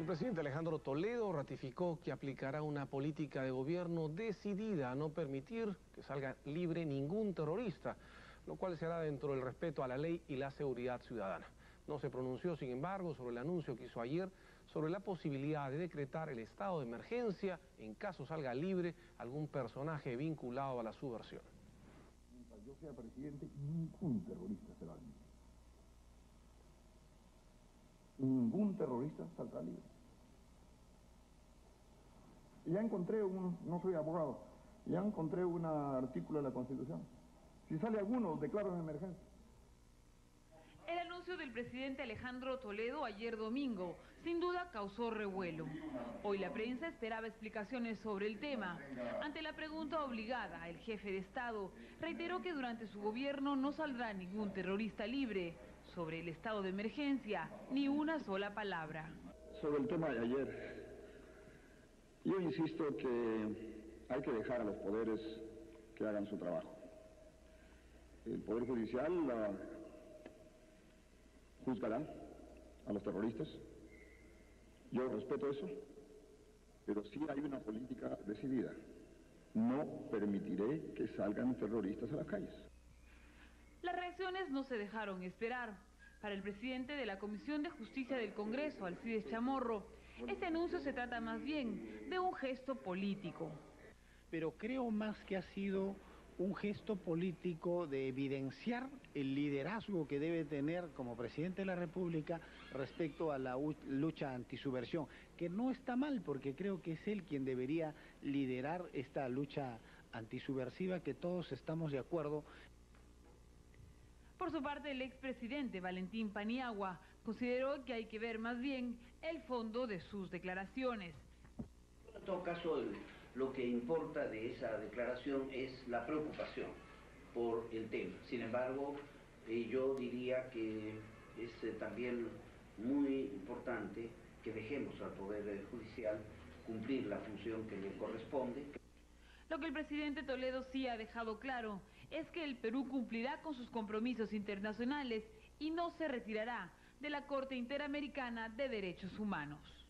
El presidente Alejandro Toledo ratificó que aplicará una política de gobierno decidida a no permitir que salga libre ningún terrorista, lo cual se hará dentro del respeto a la ley y la seguridad ciudadana. No se pronunció, sin embargo, sobre el anuncio que hizo ayer sobre la posibilidad de decretar el estado de emergencia en caso salga libre algún personaje vinculado a la subversión. Mientras yo sea presidente, ningún terrorista será libre. Ningún terrorista saldrá libre. Ya encontré no soy abogado, ya encontré un artículo de la Constitución. Si sale alguno, declaro en emergencia. El anuncio del presidente Alejandro Toledo ayer domingo, sin duda causó revuelo. Hoy la prensa esperaba explicaciones sobre el tema. Ante la pregunta obligada, el jefe de Estado reiteró que durante su gobierno no saldrá ningún terrorista libre. Sobre el estado de emergencia, ni una sola palabra. Sobre el tema de ayer, yo insisto que hay que dejar a los poderes que hagan su trabajo. El Poder Judicial juzgará a los terroristas. Yo respeto eso, pero sí hay una política decidida. No permitiré que salgan terroristas a las calles. Las reacciones no se dejaron esperar. Para el presidente de la Comisión de Justicia del Congreso, Alcides Chamorro, este anuncio se trata más bien de un gesto político. Pero creo más que ha sido un gesto político de evidenciar el liderazgo que debe tener como presidente de la República respecto a la lucha antisubversión, que no está mal porque creo que es él quien debería liderar esta lucha antisubversiva que todos estamos de acuerdo. Por su parte, el expresidente Valentín Paniagua consideró que hay que ver más bien el fondo de sus declaraciones. En todo caso, lo que importa de esa declaración es la preocupación por el tema. Sin embargo, yo diría que es también muy importante que dejemos al Poder Judicial cumplir la función que le corresponde. Lo que el presidente Toledo sí ha dejado claro es que el Perú cumplirá con sus compromisos internacionales y no se retirará de la Corte Interamericana de Derechos Humanos.